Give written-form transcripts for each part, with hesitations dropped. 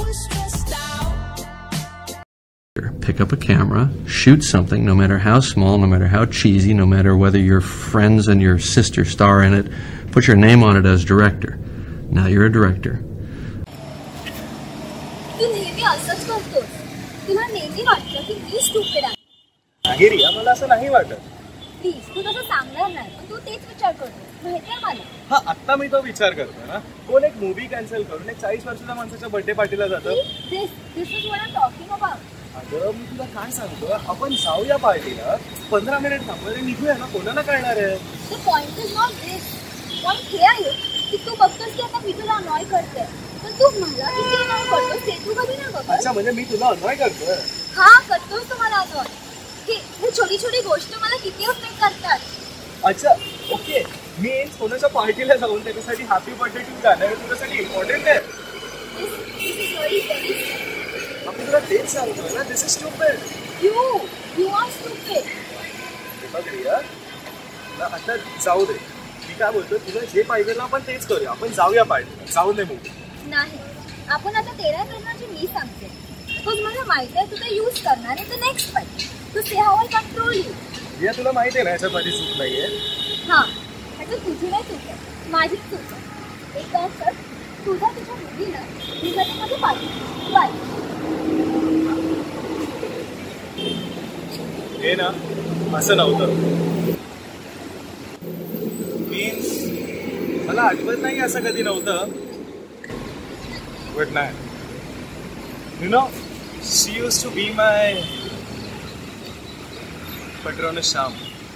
Pick up a camera, shoot something, no matter how small, no matter how cheesy, no matter whether your friends and your sister star in it, put your name on it as director. Now you're a director. तू नेहमी असंच करतोस. तुला नेहमी वाटतं की मी stupid आहे. नाही रिया, मला असं नाही वाटत. प्लीज तू तसं सांगणार नाही, पण तू तेच विचार करतोस. माहितीये मला. हा, आता मी तो विचार करतोय ना. कोण एक मूवी कॅन्सल करून एक 40 वर्षाच्या माणसाच्या बर्थडे पार्टीला जातं. This is what I'm talking about. अगं मी तुला काय सांगतो, आपण जाऊया पार्टीला, 15 मिनिट थांबूया, निघूया ना, कोणाला कळणार आहे. The point is not this. Point हे आहे की तू बघतोस की आता मी तुला अनॉय करते, पण तू मला किती अनॉय करतोस ते तू कधी नाही बघत. अच्छा, म्हणजे मी तुला अनॉय करतोय. हा, करतोस तू मला अनॉय. ही छोटी छोटी गोष्ट मला किती अफेक्ट करतात. अच्छा, ओके. मी कोणाच्या पार्टीला जाऊन त्याच्यासाठी हॅपी बर्थडे टू गाणं तुझ्यासाठी इम्पॉर्टंट आहे. आपण तुला तेच सांगतोय ना, this is stupid. You are stupid. बघ रिया, आता जाऊ दे. मी काय बोलतो, तुला जे पाहिजे ना आपण तेच करूया. आपण जाऊया पार्टीला, जाऊ दे मूवी. नाही, आपण आता तेरा करण्याची मी सांगते. बिकॉज मला माहिती आहे तू ते यूज करणार आहे. तर नेक्स्ट पार्टी तू say how I control you. Riya, तुला माहिती आहे ना याच्यात माझी चूक नाहीये. हां, ह्याच्यात तुझी नाही चूक आहे, माझी चूक आहे. एक काम कर, तुझा तुझ्या मुलीला मी जाते माझी पार्टी. बाय. हे ना असं नव्हतं. मीन्स मला आठवत नाही असं कधी नव्हतं. बट नाही, you know, she used to be my patronus charm.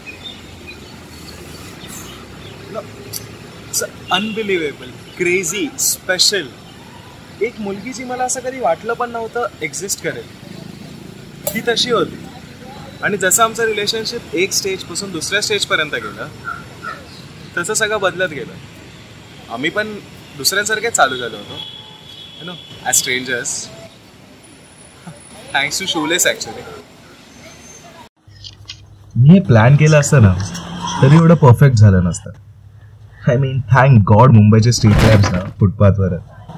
Unbelievable, crazy, special. एक मुलगी जी मला असं कधी वाटलं पण नव्हतं एक्झिस्ट करेल, ती तशी होती. आणि जसं आमचं रिलेशनशिप एक स्टेजपासून दुसऱ्या स्टेजपर्यंत गेलं, तसं सगळं बदलत गेलं. आम्ही पण दुसऱ्यांसारखे चालू झालो होतो, you know, as strangers. Thanks to shoelace actually. मी हे प्लॅन केलं असतं ना तरी एवढं परफेक्ट झालं नसतं. आय मीन, थँक गॉड मुंबईचे स्ट्रीट लॅम्प्स ना फुटपाथवर.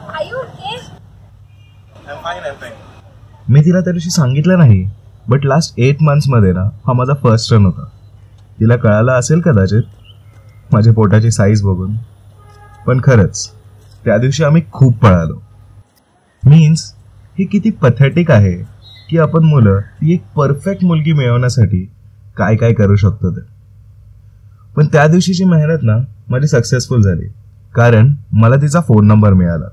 मी तिला त्या दिवशी सांगितलं नाही, बट लास्ट 8 monthsमध्ये ना हा माझा फर्स्ट रन होता. तिला कळालं असेल कदाचित माझ्या पोटाची साईज बघून, पण खरंच त्या दिवशी आम्ही खूप पळालो. मीन्स हे किती पथेटिक आहे की आपण मुलं ती एक परफेक्ट मुलगी मिळवण्यासाठी काय काय करू शकतो ते. पण त्या दिवशीची मेहनत ना माझी सक्सेसफुल झाली, कारण मला तिचा फोन नंबर मिळाला.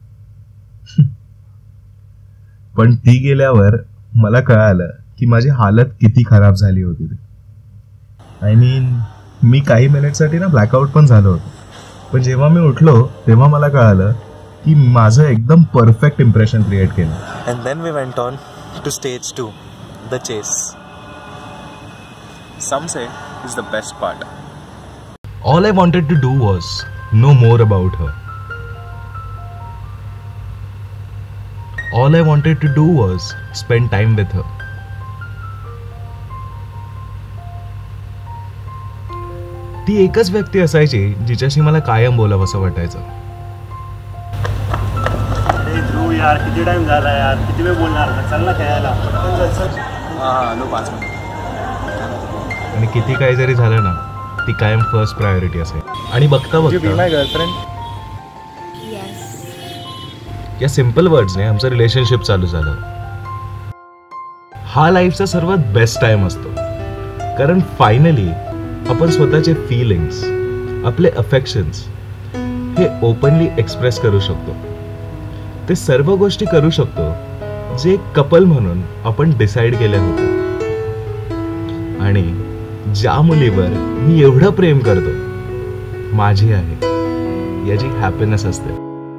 पण ती गेल्यावर मला कळालं की माझी हालत किती खराब झाली होती ते. आय मीन, मी काही मिनिटसाठी ना ब्लॅकआउट पण झालो होतो. पण जेव्हा मी उठलो तेव्हा मला कळालं की माझं एकदम परफेक्ट इम्प्रेशन क्रिएट केलं. And then we went on to stage 2, the chase. Some say is the best part. All I wanted to do was know more about her. All I wanted to do was spend time with her. ती एकच व्यक्ती असायची जिच्याशी मला कायम बोलावंसं वाटायचं. ध्रुव यार, किती टाइम झाला यार, किती वेळ बोलणार, चल ना खेळायला. आलो 5 मिनिट. आणि किती काही जरी झालं ना, ती कायम फर्स्ट प्रायोरिटी असेल. आणि बघता बघता माय गर्लफ्रेंड, या सिम्पल वर्ड्सने आमचं रिलेशनशिप चालू झालं. हा लाईफचा सर्वात बेस्ट टाइम असतो, कारण फायनली आपण स्वतःचे फीलिंग्स, आपले अफेक्शन्स हे ओपनली एक्सप्रेस करू शकतो. ते सर्व गोष्टी करू शकतो जे कपल म्हणून आपण डिसाईड केले होते. आणि ज्या मुलीवर मी एवढं प्रेम करतो माझी आहे याची हॅपीनेस असते.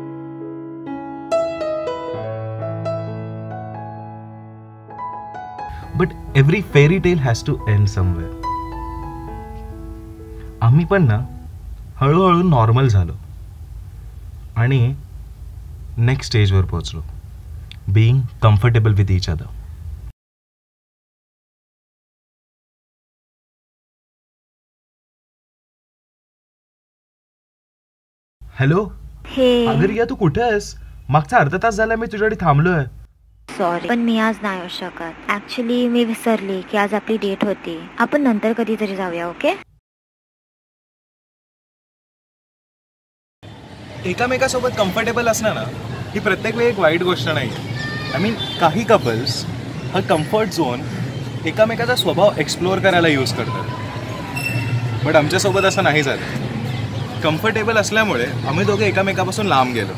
But every fairy tale has to end somewhere. आम्ही पण ना हळूहळू नॉर्मल झालो आणि नेक्स्ट स्टेजवर पोहोचलो, being comfortable with each other. Hello, अगं रिया, तू कुठे आहेस? मागचा अर्धा तास झाला मी तुझ्याकडे थांबलोय. सॉरी, पण मी आज नाही येऊ शकत. ऍक्च्युली मी विसरली की आज आपली डेट होती. आपण नंतर कधीतरी जाऊया, ओके? एकामेकासोबत कम्फर्टेबल असणं ना ही प्रत्येक वेळी एक वाईट गोष्ट नाही. आय मीन काही कपल्स हा कम्फर्ट झोन एकामेकाचा स्वभाव एक्सप्लोअर करायला यूज करतात. बट आमच्यासोबत असं नाही झालं. कम्फर्टेबल असल्यामुळे आम्ही दोघे एकामेकापासून लांब गेलो.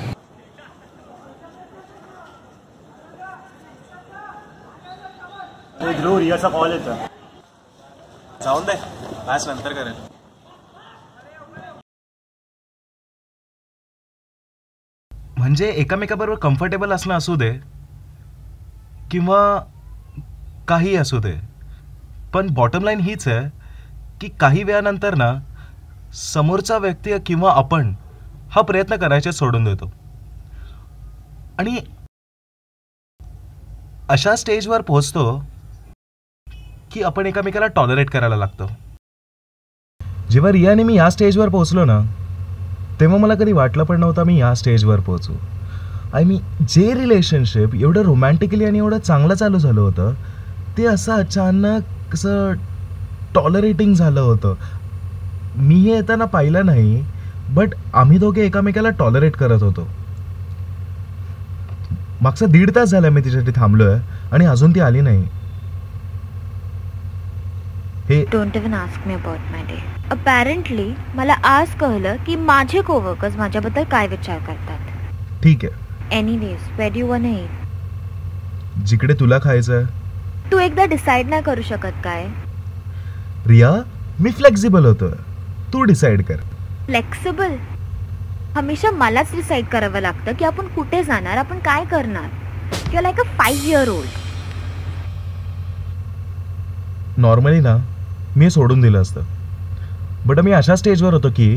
ध्रुव, रियाचा कॉल येतो. जाऊन दे, मॅच नंतर करेल. म्हणजे एकामेकाबरोबर कम्फर्टेबल असणं असू दे किंवा काही असू दे, पण बॉटम लाईन हीच आहे की काही वेळानंतर ना समोरचा व्यक्ती किंवा आपण हा प्रयत्न करायचे सोडून देतो आणि अशा स्टेजवर पोहोचतो की आपण एकामेकाला टॉलरेट करायला लागतो. जेव्हा रिया आणि मी या स्टेजवर पोहोचलो ना तेव्हा मला कधी वाटलं पण नव्हतं मी या स्टेजवर पोहोचू. आय मीन जे रिलेशनशिप एवढं रोमॅन्टिकली आणि एवढं चांगलं चालू झालं होतं ते असं अचानक असं टॉलरेटिंग झालं होतं. मी हे येताना पाहिलं नाही, बट आम्ही दोघे एकामेकाला टॉलरेट करत होतो. मागचा 1.5 तास झाला मी तिच्यासाठी थांबलोय आणि अजून ती आली नाही. Don't even ask me about my day. Apparently मला आज कळलं की माझे कोवर्कर्स माझ्याबद्दल काय विचार करतात. ठीक आहे. Anyways, where do you want to eat? जिकडे तुला खायचंय. तू एकदा डिसाइड नाही करू शकत काय? रिया, मी फ्लेक्सिबल होतोय, तू डिसाइड कर. फ्लेक्सिबल? हमेशा मलाच डिसाइड करावं लागतं की आपण कुठे जाणार, आपण काय करणार. You are like a 5 year old. Normally ना मी सोडून दिलं असतं, बट मी अशा स्टेजवर होतो की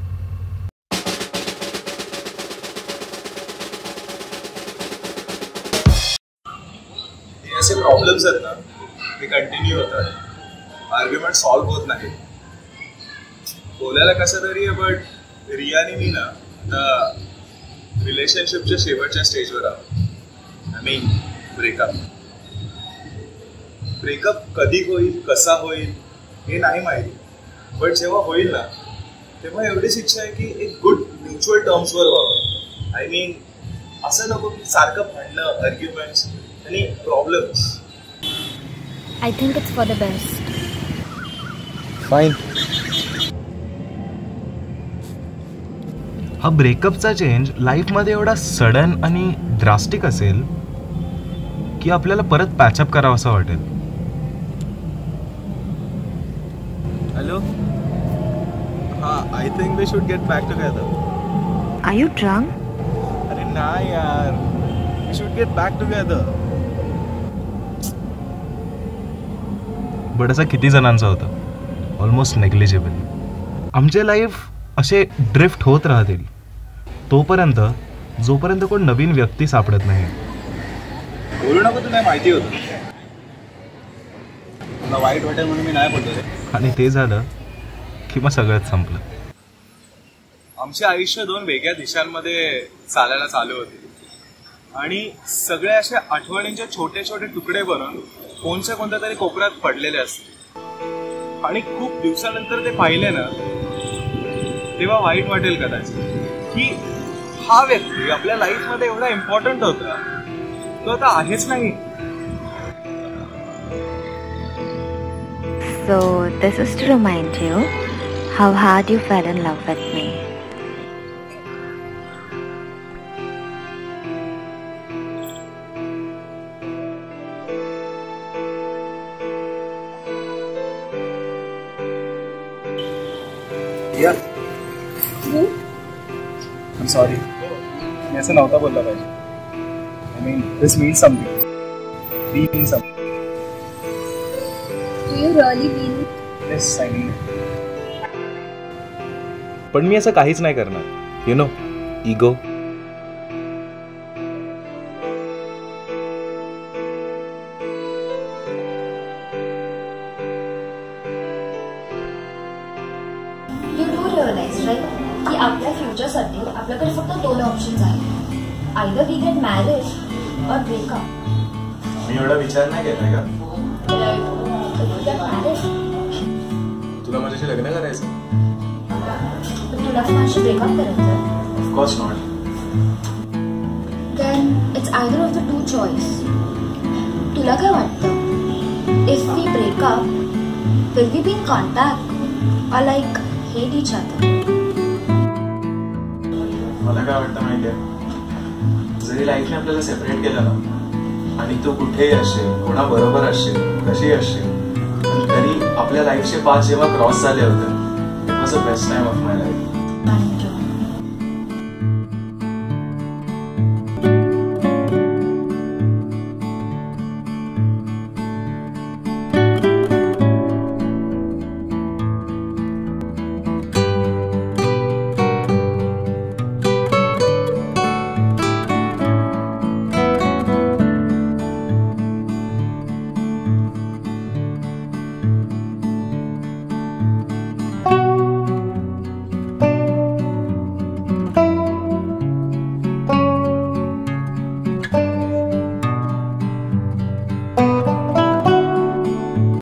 असे प्रॉब्लेम्स आहेत ना ते कंटिन्यू होतात. आर्ग्युमेंट सॉल्व्ह होत नाही. बोलायला कसं तरी आहे, बट रियाने मी ना आता रिलेशनशिपच्या शेवटच्या स्टेजवर आहोत. I mean breakup. ब्रेकअप कधी होईल, कसा होईल हे नाही माहिती, बट जेव्हा होईल ना तेव्हा एवढीच इच्छा आहे की एक गुड म्युच्युअल टर्म्सवर व्हावं. आय मीन असं नको की सारखं भांडणं, आर्ग्युमेंट्स आणि problems. I think it's for the best. Fine. हा ब्रेकअपचा चेंज लाईफमध्ये एवढा सडन आणि ड्रास्टिक असेल की आपल्याला परत पॅचअप करावं असं वाटेल. हॅलो. हां, I think we should get back together. Are you drunk? अरे नाही यार, we should get back together. But असं किती जणांचं होतं? Almost negligible. आमचे लाईफ असे ड्रिफ्ट होत राहतील तोपर्यंत जोपर्यंत कोण नवीन व्यक्ती सापडत नाही. बोलू नको, तुला माहिती होतं तुला वाईट वाटेल म्हणून मी नाही बोलतो रे. आणि ते झालं की मग सगळंच संपलं. आमचे आयुष्य 2 वेगळ्या दिशांमध्ये चालायला चालू होते आणि सगळे असे आठवणींचे छोटे छोटे तुकडे बनवून कोणत्या कोणत्या तरी कोपऱ्यात पडलेले असते. आणि खूप दिवसानंतर ते पाहिले ना तेव्हा वाईट वाटेल कदाचित की हा व्यक्ती आपल्या लाईफमध्ये एवढा इम्पॉर्टंट होता, तो आता आहेच नाही. So this is to remind you how hard you fell in love with me. Yeah. I'm sorry. मी असं नव्हता बोलला पाहिजे. I mean, this means something. We mean something. Do you really mean it? Yes, I mean it. पण मी असं काहीच नाही करणार. You know, ego. You do realize, right, की आपल्या फ्युचरसाठी आपल्याकडे फक्त 2 ऑप्शन्स आहेत. either we get married or break up. मी एवढा विचार नाही केलाय का? If we get married, तुला माझ्याशी लग्न करायचं? पण तुला माझ्याशी breakup करायचं? Of course not. Then it's either of the two choice. तुला काय वाटतं? If we break up, will we be in contact or like hate each other? मला काय वाटतं माहितीये, जरी लाईफने आपल्याला सेपरेट केलं ना आणि तू कुठेही असशील, कोणाबरोबर असशील, कशी असशील, तरी आपल्या लाईफचे पाथ जेव्हा क्रॉस झाले होते, it was the best time of my life.